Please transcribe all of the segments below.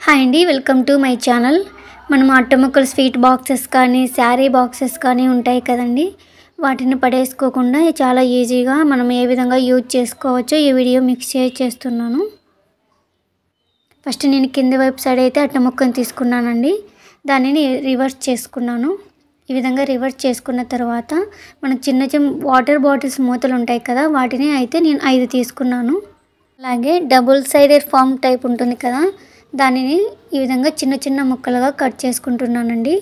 Hi అండి, welcome to my channel. మనం అట్టముక్కలు sweet boxes కానీ శారీ బాక్సెస్ కానీ ఉంటాయి కదండి, వాటిని పడేసుకోకుండా చాలా ఈజీగా మనం ఏ విధంగా యూజ్ చేసుకోవచ్చో ఈ వీడియో మీకు షేర్ చేస్తున్నాను. ఫస్ట్ నేను కింద వైపు సైడ్ అయితే అట్టముక్కను తీసుకున్నానండి. దానిని రివర్స్ చేసుకున్నాను. ఈ విధంగా రివర్స్ చేసుకున్న తర్వాత మనకు చిన్న చిన్న వాటర్ బాటిల్స్ మూతలు ఉంటాయి కదా, వాటిని అయితే నేను 5 తీసుకున్నాను. అలాగే డబుల్ సైడెడ్ ఫామ్ టైప్ ఉంటుంది కదా, దానిని ఈ విధంగా చిన్న చిన్న ముక్కలుగా కట్ చేసుకుంటున్నానండి.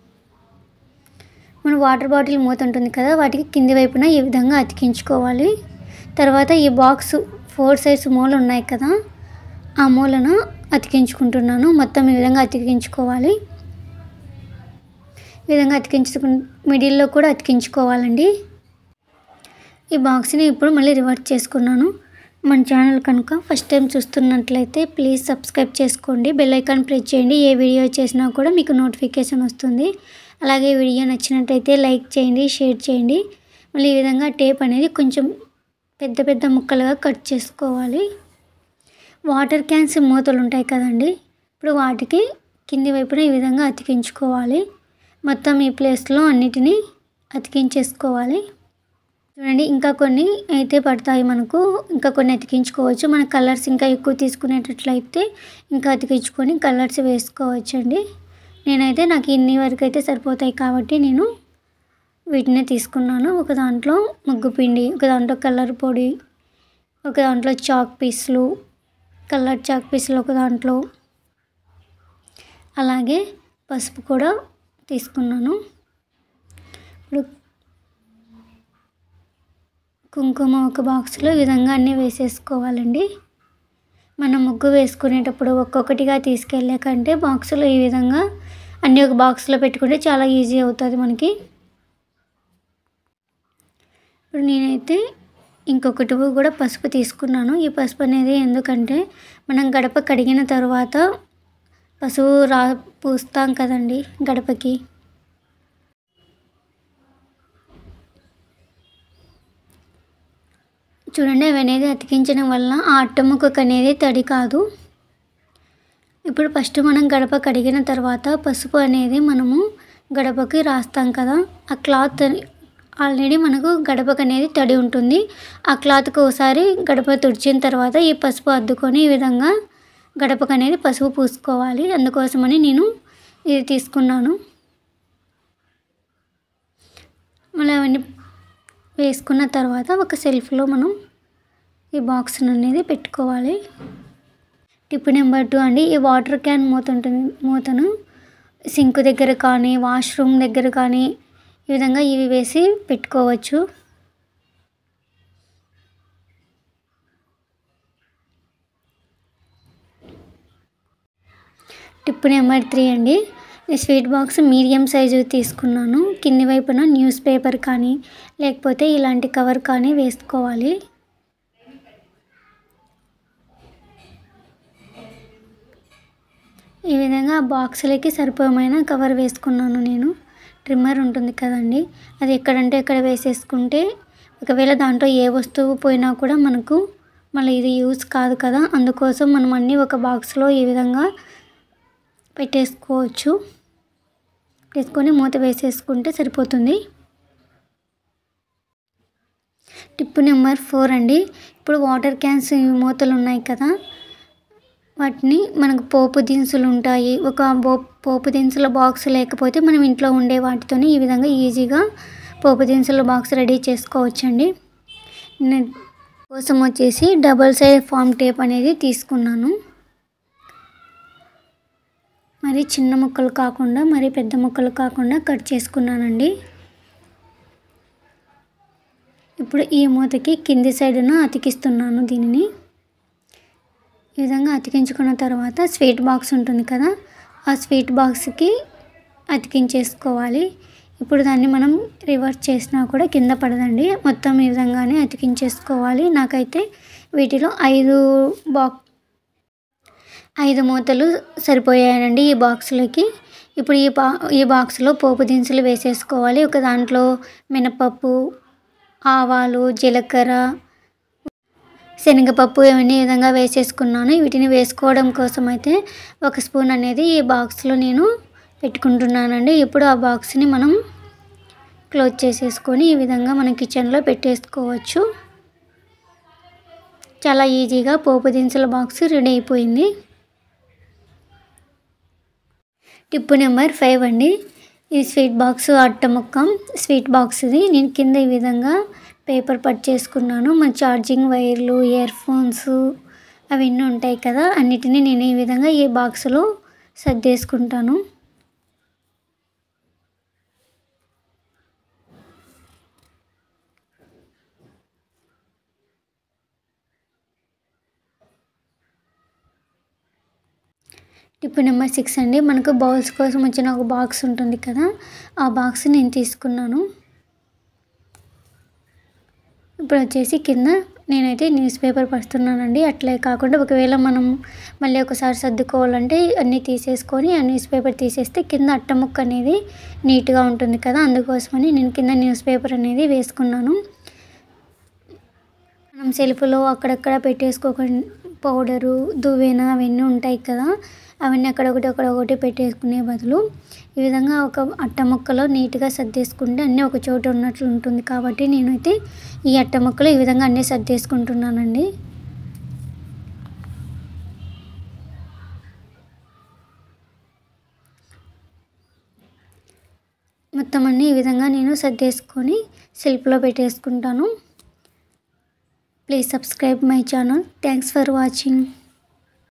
మన వాటర్ బాటిల్ మూత ఉంటుంది కదా, వాటికి కింది వైపున ఈ విధంగా అతికించుకోవాలి. తర్వాత ఈ బాక్స్ 4 సైడ్స్ మూలలు ఉన్నాయి కదా, ఆ మూలన అతికించుకుంటున్నాను. మొత్తం ఈ విధంగా అతికించుకోవాలి. ఈ విధంగా మిడిల్లో కూడా అతికించుకోవాలండి. ఈ బాక్స్ని ఇప్పుడు మళ్ళీ రివర్స్ చేసుకున్నాను. మన ఛానల్ కనుక ఫస్ట్ టైం చూస్తున్నట్లయితే ప్లీజ్ సబ్స్క్రైబ్ చేసుకోండి, బెల్ ఐకాన్ ప్రెస్ చేయండి. ఏ వీడియో చేసినా కూడా మీకు నోటిఫికేషన్ వస్తుంది. అలాగే వీడియో నచ్చినట్లయితే లైక్ చేయండి, షేర్ చేయండి. మళ్ళీ ఈ విధంగా టేప్ అనేది కొంచెం పెద్ద పెద్ద ముక్కలుగా కట్ చేసుకోవాలి. వాటర్ క్యాన్స్ మూతలు ఉంటాయి కదండి, ఇప్పుడు వాటికి కింది వైపున ఈ విధంగా అతికించుకోవాలి. మొత్తం ఈ ప్లేస్లో అన్నిటినీ అతికించేసుకోవాలి. చూడండి, ఇంకా కొన్ని అయితే పడతాయి మనకు, ఇంకా కొన్ని అతికించుకోవచ్చు. మన కలర్స్ ఇంకా ఎక్కువ తీసుకునేటట్లయితే ఇంకా అతికించుకొని కలర్స్ వేసుకోవచ్చండి. నేనైతే నాకు ఇన్ని వరకు అయితే సరిపోతాయి కాబట్టి నేను వీటిని తీసుకున్నాను. ఒక దాంట్లో ముగ్గు పిండి, ఒక దాంట్లో కలర్ పొడి, ఒక దాంట్లో చాక్ పీస్లు, కలర్ చాక్ పీస్లు ఒక దాంట్లో, అలాగే పసుపు కూడా తీసుకున్నాను. ఇప్పుడు కుంకుమ ఒక బాక్స్లో ఈ విధంగా అన్నీ వేసేసుకోవాలండి. మనం ముగ్గు వేసుకునేటప్పుడు ఒక్కొక్కటిగా తీసుకెళ్ళే కంటే బాక్సులో ఈ విధంగా అన్నీ ఒక బాక్స్లో పెట్టుకుంటే చాలా ఈజీ అవుతుంది మనకి. ఇప్పుడు నేనైతే ఇంకొకటి కూడా పసుపు తీసుకున్నాను. ఈ పసుపు అనేది ఎందుకంటే మనం గడప కడిగిన తర్వాత పసుపు పూస్తాం కదండి గడపకి. చూడండి, అవి అనేది అతికించడం వల్ల ఆ అట్టముక్కకు అనేది తడి కాదు. ఇప్పుడు ఫస్ట్ మనం గడప కడిగిన తర్వాత పసుపు అనేది మనము గడపకి రాస్తాం కదా, ఆ క్లాత్ ఆల్రెడీ మనకు గడపకు అనేది తడి ఉంటుంది. ఆ క్లాత్కి ఒకసారి గడప తుడిచిన తర్వాత ఈ పసుపు అద్దుకొని ఈ విధంగా గడపకు అనేది పసుపు పూసుకోవాలి. అందుకోసమని నేను ఇది తీసుకున్నాను. మళ్ళీ అవన్నీ వేసుకున్న తర్వాత ఒక సెల్ఫ్లో మనం ఈ బాక్స్ అనేది పెట్టుకోవాలి. టిప్ నెంబర్ 2 అండి, ఈ వాటర్ క్యాన్ మూతను సింక్ దగ్గర కానీ వాష్రూమ్ దగ్గర కానీ ఈ విధంగా ఇవి వేసి పెట్టుకోవచ్చు. టిప్ నెంబర్ 3 అండి, ఈ స్వీట్ బాక్స్ మీడియం సైజు తీసుకున్నాను. కింది వైపున న్యూస్ పేపర్ కానీ లేకపోతే ఇలాంటి కవర్ కానీ వేసుకోవాలి. ఈ విధంగా బాక్సులకి సరిపోయమైన కవర్ వేసుకున్నాను నేను. ట్రిమ్మర్ ఉంటుంది కదండి, అది ఎక్కడంటే ఎక్కడ వేసేసుకుంటే ఒకవేళ దాంట్లో ఏ వస్తువు పోయినా కూడా మనకు మళ్ళీ ఇది యూజ్ కాదు కదా, అందుకోసం మనం అన్నీ ఒక బాక్స్లో ఈ విధంగా పెట్టేసుకోవచ్చు. వేసుకొని మూత వేసేసుకుంటే సరిపోతుంది. టిప్ నెంబర్ 4 అండి, ఇప్పుడు వాటర్ క్యాన్స్ మూతలు ఉన్నాయి కదా, వాటిని మనకు పోపు దినుసులు ఉంటాయి. ఒక పోపు దినుసుల బాక్స్ లేకపోతే మనం ఇంట్లో ఉండే వాటితోనే ఈ విధంగా ఈజీగా పోపు దినుసుల బాక్స్ రెడీ చేసుకోవచ్చండి. నేను కోసం వచ్చేసి డబుల్ సైడ్ ఫామ్ టేప్ అనేది తీసుకున్నాను. మరి చిన్న ముక్కలు కాకుండా మరి పెద్ద ముక్కలు కాకుండా కట్ చేసుకున్నానండి. ఇప్పుడు ఈ మూతకి కింది సైడున అతికిస్తున్నాను. దీనిని ఈ విధంగా అతికించుకున్న తర్వాత స్వీట్ బాక్స్ ఉంటుంది కదా, ఆ స్వీట్ బాక్స్కి అతికించేసుకోవాలి. ఇప్పుడు దాన్ని మనం రివర్స్ చేసినా కూడా కింద పడదండి, మొత్తం ఈ విధంగానే అతికించేసుకోవాలి. నాకైతే వీటిలో 5 మూతలు సరిపోయాయండి ఈ బాక్స్లోకి. ఇప్పుడు ఈ బాక్స్లో పోపు దినుసులు వేసేసుకోవాలి. ఒక దాంట్లో మినపప్పు, ఆవాలు, జీలకర్ర, శనగపప్పు ఇవన్నీ ఈ విధంగా వేసేసుకున్నాను. వీటిని వేసుకోవడం కోసం అయితే 1 స్పూన్ అనేది ఈ బాక్స్లో నేను పెట్టుకుంటున్నానండి. ఇప్పుడు ఆ బాక్స్ని మనం క్లోజ్ చేసేసుకొని ఈ విధంగా మనం కిచెన్లో పెట్టేసుకోవచ్చు. చాలా ఈజీగా పోపు దినుసుల బాక్స్ రెడీ అయిపోయింది. టిప్ నెంబర్ 5 అండి. ఈ స్వీట్ బాక్స్ అట్ట ముక్క స్వీట్ బాక్స్ ఇది. నేను కింద ఈ విధంగా పేపర్ కట్ చేసుకున్నాను. మన ఛార్జింగ్ వైర్లు, ఇయర్ ఫోన్స్ అవన్నీ ఉంటాయి కదా, అన్నిటినీ నేను ఈ విధంగా ఈ బాక్స్లో సర్దేసుకుంటాను. టిప్ నెంబర్ 6 అండి. మనకు బౌల్స్ కోసం వచ్చిన ఒక బాక్స్ ఉంటుంది కదా, ఆ బాక్స్ నేను తీసుకున్నాను. ఇప్పుడు వచ్చేసి కింద నేనైతే న్యూస్ పేపర్ పరుస్తున్నానండి. అట్లే కాకుండా ఒకవేళ మనం మళ్ళీ ఒకసారి సర్దుకోవాలంటే అన్నీ తీసేసుకొని ఆ న్యూస్ పేపర్ తీసేస్తే కింద అట్ట ముక్క అనేది నీట్గా ఉంటుంది కదా, అందుకోసమని నేను కింద న్యూస్ పేపర్ అనేది వేసుకున్నాను. మనం సెల్ఫ్లో అక్కడక్కడ పెట్టేసుకోకుండా పౌడరు, దువ్వెన అవన్నీ ఉంటాయి కదా, అవన్నీ అక్కడొకటి పెట్టేసుకునే బదులు ఈ విధంగా ఒక అట్ట ముక్కలో నీట్గా సర్దేసుకుంటే అన్నీ ఒక చోట ఉన్నట్లు ఉంటుంది. కాబట్టి నేనైతే ఈ అట్ట ముక్కలో ఈ విధంగా అన్నీ సర్దేసుకుంటున్నానండి. మొత్తం అన్నీ ఈ విధంగా నేను సర్దేసుకొని సెల్ఫ్లో పెట్టేసుకుంటాను. Please subscribe my channel. Thanks for watching.